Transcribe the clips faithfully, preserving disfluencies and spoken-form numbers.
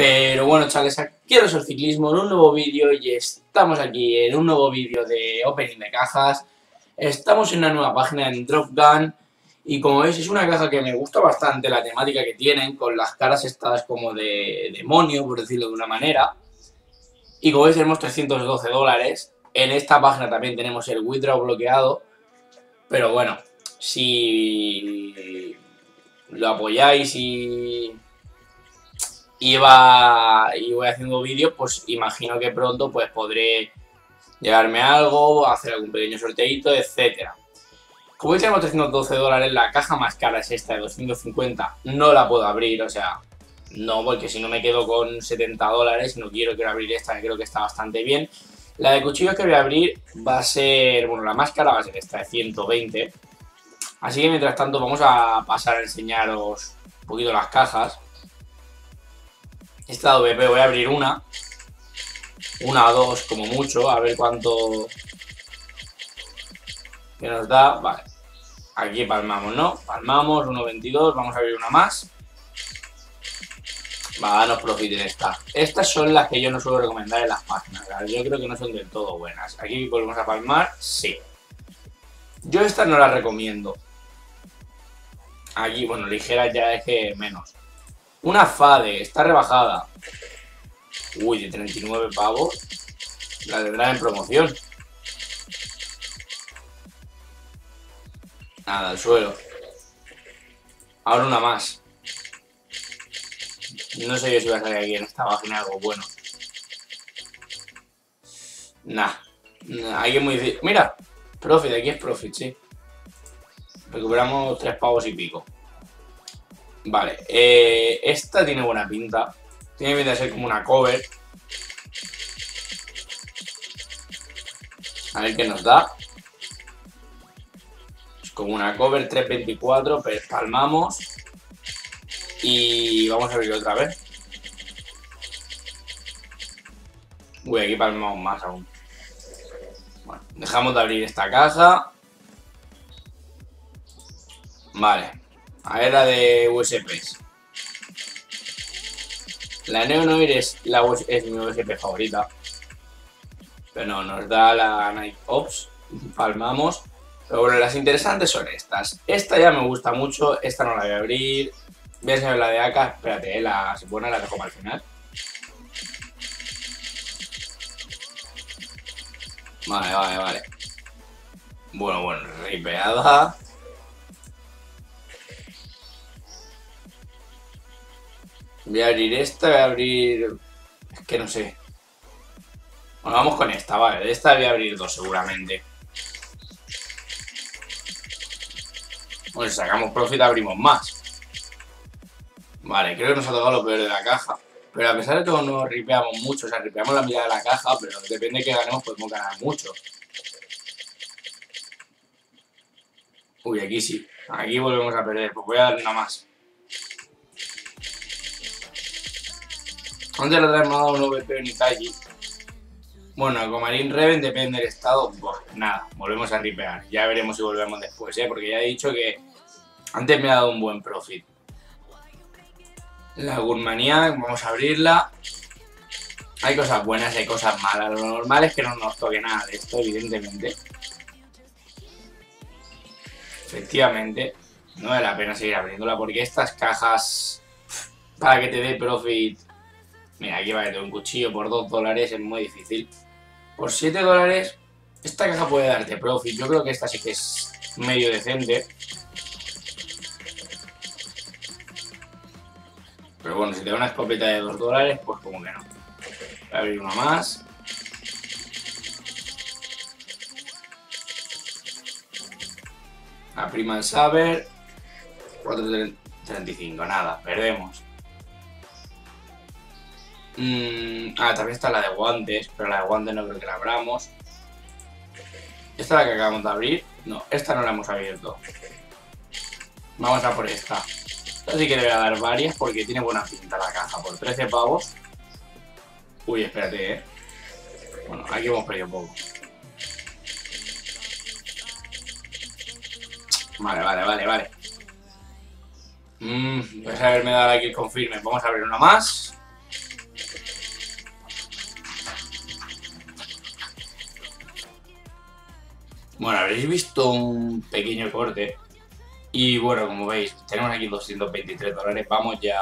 Pero bueno, chavales, aquí es el ciclismo en un nuevo vídeo y estamos aquí en un nuevo vídeo de opening de cajas. Estamos en una nueva página en Dropgun y como veis es una caja que me gusta bastante la temática que tienen, con las caras estas como de demonio, por decirlo de una manera. Y como veis tenemos trescientos doce dólares. En esta página también tenemos el withdraw bloqueado. Pero bueno, si lo apoyáis y... Y, va, y voy haciendo vídeos, pues imagino que pronto pues podré llegarme algo, hacer algún pequeño sorteito, etcétera. Como veis tenemos trescientos doce dólares, la caja más cara es esta de doscientos cincuenta, no la puedo abrir, o sea, no, porque si no me quedo con setenta dólares, no quiero, quiero abrir esta, que creo que está bastante bien. La de cuchillos que voy a abrir va a ser, bueno, la más cara va a ser esta de ciento veinte. Así que mientras tanto vamos a pasar a enseñaros un poquito las cajas. Esta W P voy a abrir una, una o dos como mucho, a ver cuánto que nos da. Vale, aquí palmamos, ¿no? Palmamos, uno veintidós, vamos a abrir una más. Va a darnos profit en esta. Estas son las que yo no suelo recomendar en las páginas, ¿verdad? Yo creo que no son del todo buenas. Aquí volvemos a palmar, sí. Yo estas no las recomiendo. Aquí, bueno, ligeras ya es que menos. Una Fade, está rebajada. Uy, de treinta y nueve pavos. La tendrán en promoción. Nada, al suelo. Ahora una más. No sé yo si va a salir aquí en esta página algo bueno. Nah. Nah, aquí es muy difícil. Mira, profit, aquí es profit, sí. Recuperamos tres pavos y pico. Vale, eh, esta tiene buena pinta. Tiene pinta de ser como una cover. A ver qué nos da. Es como una cover tres veinticuatro, pero palmamos. Y vamos a abrir otra vez. Uy, aquí palmamos más aún. Bueno, dejamos de abrir esta caja. Vale. A ver la de U S Ps. La Neonoir es, la, es mi U S P favorita. Pero no, nos da la Night Ops. Palmamos. Pero bueno, las interesantes son estas. Esta ya me gusta mucho. Esta no la voy a abrir. Voy a enseñar la de A K. Espérate, eh, la buena la dejo para el final. Vale, vale, vale. Bueno, bueno, ripeada. Voy a abrir esta, voy a abrir... Es que no sé. Bueno, vamos con esta, vale. De esta voy a abrir dos seguramente. Bueno, si sacamos profit abrimos más. Vale, creo que nos ha tocado lo peor de la caja. Pero a pesar de todo no ripeamos mucho. O sea, ripeamos la mitad de la caja, pero depende de que ganemos podemos ganar mucho. Uy, aquí sí. Aquí volvemos a perder. Pues voy a dar una más. Antes la traemos dado un V P ni Taji. Bueno, con Marine Reven depende del estado. Buah, nada, volvemos a ripear. Ya veremos si volvemos después, ¿eh? Porque ya he dicho que antes me ha dado un buen profit. La Gurmaniac, vamos a abrirla. Hay cosas buenas y hay cosas malas. Lo normal es que no nos toque nada de esto, evidentemente. Efectivamente, no vale la pena seguir abriéndola porque estas cajas, para que te dé profit... Mira, aquí va a tener un cuchillo por dos dólares, es muy difícil. Por siete dólares, esta caja puede darte profit. Yo creo que esta sí que es medio decente. Pero bueno, si te da una escopeta de dos dólares, pues como que no. Voy a abrir una más. La Primal Saber. cuatro treinta y cinco, nada, perdemos. Mm, ah, también está la de guantes, pero la de guantes no creo que la abramos. ¿Esta es la que acabamos de abrir? No, esta no la hemos abierto. Vamos a por esta. Esta sí que le voy a dar varias porque tiene buena pinta la caja. Por trece pavos. Uy, espérate, eh. Bueno, aquí hemos perdido un poco. Vale, vale, vale, vale. Mmm, voy a haberme dado aquí el confirme. Vamos a abrir una más. Bueno, habréis visto un pequeño corte. Y bueno, como veis, tenemos aquí doscientos veintitrés dólares. Vamos ya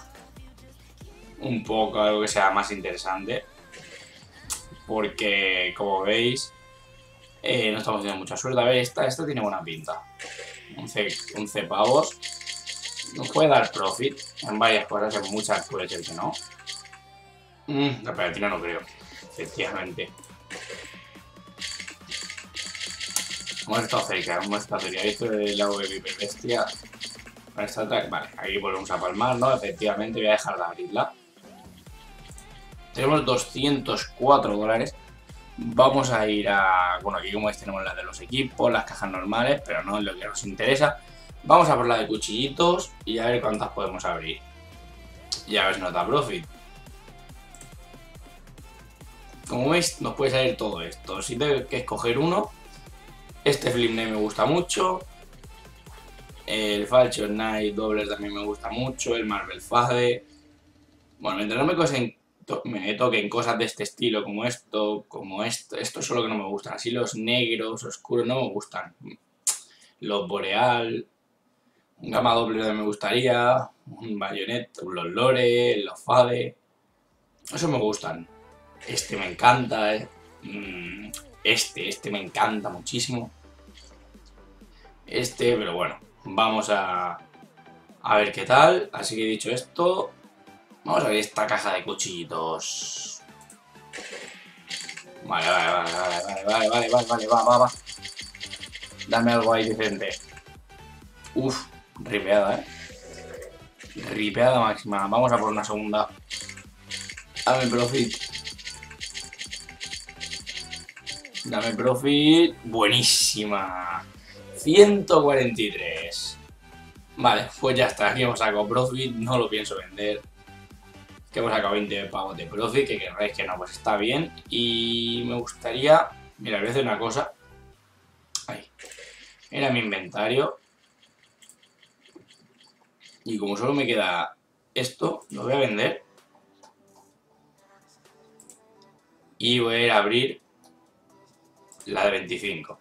un poco a algo que sea más interesante. Porque, como veis, eh, no estamos teniendo mucha suerte. A ver, esta, esta tiene buena pinta. once pavos. Nos puede dar profit en varias cosas, en muchas puede ser que no. Mm, la pegatina no creo, efectivamente. Hemos estado cerca, hemos estado cerca. Esto es el lago de Hiperbestia. Vale, aquí volvemos a palmar, ¿no? Efectivamente, voy a dejar de abrirla. Tenemos doscientos cuatro dólares. Vamos a ir a... Bueno, aquí como veis tenemos las de los equipos, las cajas normales, pero no es lo que nos interesa. Vamos a por la de cuchillitos y a ver cuántas podemos abrir. Y a ver si nos da profit. Como veis, nos puede salir todo esto. Si tengo que escoger uno, este Flipname me gusta mucho. El Falchion Knight Doubler también me gusta mucho. El Marvel Fade. Bueno, mientras no me, cosen, to, me toquen cosas de este estilo, como esto, como esto. Esto es lo que no me gustan. Así los negros, oscuros, no me gustan. Los Boreal. Un Gamma Doppler también me gustaría. Un Bayonet, los Lore, los Fade. Eso me gustan. Este me encanta, eh. Este, este me encanta muchísimo. Este, pero bueno, vamos a, a ver qué tal. Así que dicho esto, vamos a ver esta caja de cuchillitos. Vale, vale, vale, vale, vale, vale, vale, vale, vale, va, va, va. Dame algo ahí decente. Uf, ripeada, eh. Ripeada máxima. Vamos a por una segunda. Dame profit. Dame profit. Buenísima. ciento cuarenta y tres. Vale, pues ya está. Aquí hemos sacado profit. No lo pienso vender. Que hemos sacado veinte pavos de profit. Que querréis que no, pues está bien. Y me gustaría... Mira, voy a hacer una cosa. Ahí. Era mi inventario. Y como solo me queda esto, lo voy a vender. Y voy a ir a abrir la de veinticinco.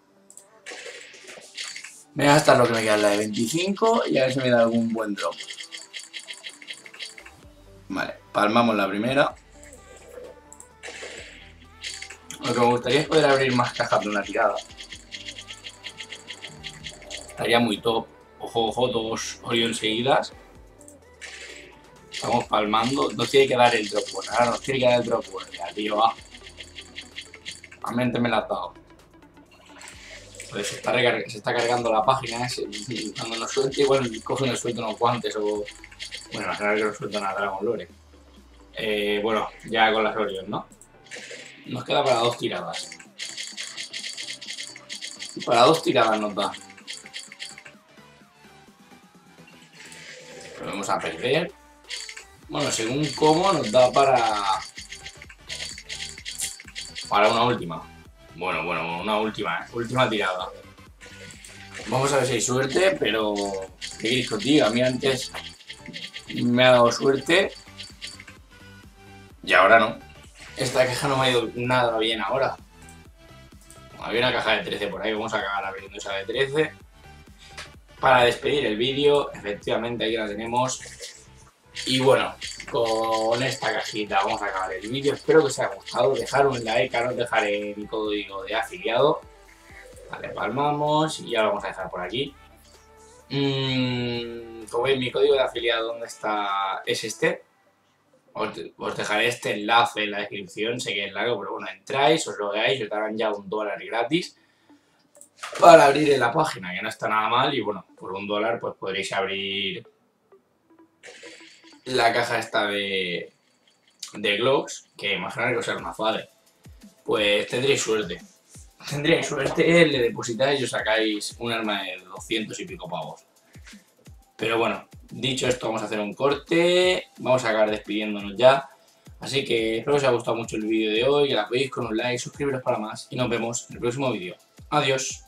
Me voy a gastar lo que me queda en la de veinticinco y a ver si me da algún buen drop. Vale, palmamos la primera. Lo que me gustaría es poder abrir más cajas de una tirada. Estaría muy top. Ojo, ojo, dos Orion seguidas. Estamos palmando. Nos tiene que dar el drop bueno. Ahora nos tiene que dar el drop bueno. Ya, tío, va. A mente me la has dado. Pues se está, se está cargando la página. ¿eh? Cuando nos suelte, igual coge y nos suelta unos guantes o... Bueno, imaginar que nos suelta una Dragon Lore. Eh, bueno, ya con las Orion, ¿no? Nos queda para dos tiradas. Para dos tiradas nos da. Lo vamos a perder. Bueno, según cómo nos da para... Para una última. Bueno, bueno, una última, ¿eh? Última tirada. Vamos a ver si hay suerte, pero... ¿Qué queréis que os diga? A mí antes me ha dado suerte. Y ahora no. Esta caja no me ha ido nada bien ahora. Había una caja de trece por ahí, vamos a acabar abriendo esa de trece. Para despedir el vídeo, efectivamente aquí la tenemos. Y bueno, con esta cajita vamos a acabar el vídeo. Espero que os haya gustado. Dejar un like, ahora os dejaré mi código de afiliado. Vale, palmamos y ya lo vamos a dejar por aquí. Mm, como veis, mi código de afiliado, ¿dónde está? Es este. Os, os dejaré este enlace en la descripción. Sé que es largo, pero bueno, entráis, os lo veáis y os darán ya un dólar gratis para abrir en la página, que no está nada mal. Y bueno, por un dólar pues podréis abrir la caja esta de, de Glocks, que imaginar que os sea una Fade. Pues tendréis suerte. Tendréis suerte, le depositáis y os sacáis un arma de doscientos y pico pavos. Pero bueno, dicho esto, vamos a hacer un corte. Vamos a acabar despidiéndonos ya. Así que espero que os haya gustado mucho el vídeo de hoy, que la veáis con un like, suscribiros para más y nos vemos en el próximo vídeo. Adiós.